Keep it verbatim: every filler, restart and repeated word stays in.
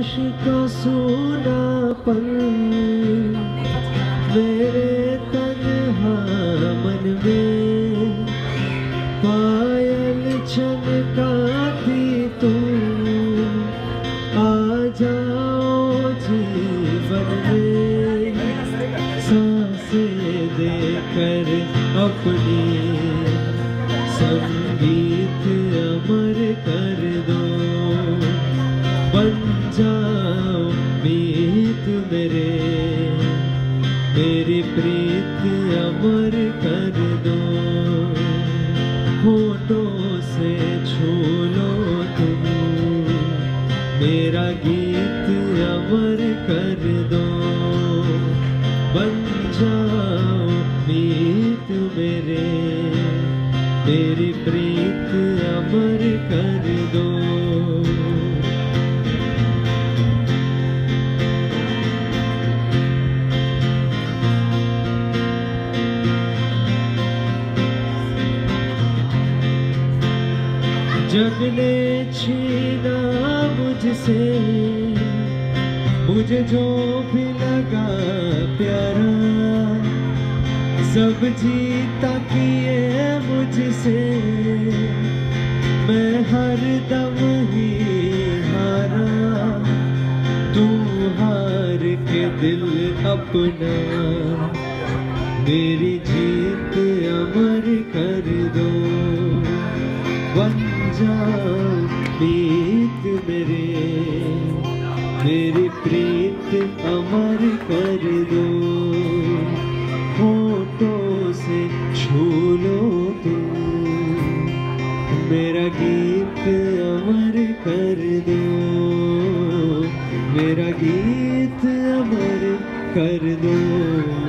का सूनापन मेरे तन्हा मन में, पायल छनकाती तुम आ जाओ जीवन में, सांसें देकर अपनी संगीत अमर कर दो, बन जाओ मीत मेरे, मेरी प्रीत अमर कर दो, होठों से छू लो तुम, मेरा गीत अमर कर दो, बन जाओ मीत मेरे, मेरी प्रीत अमर कर दो। जग ने छीना मुझसे मुझे जो भी लगा प्यारा, सब जीता किए मुझसे, मैं हर दम ही हारा, तू हार के दिल अपना मेरी जीत अमर कर दो, बन जाओ प्रीत मेरे, मेरी प्रीत अमर कर दो, होठों से छू लो तुम, मेरा गीत अमर कर दो, मेरा गीत अमर कर दो।